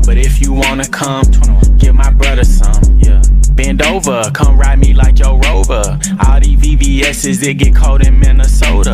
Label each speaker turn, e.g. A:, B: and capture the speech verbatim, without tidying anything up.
A: But if you wanna come, give my brother some. Yeah. Bend over, come ride me like Joe Rover. All these V V S's, it get cold in Minnesota.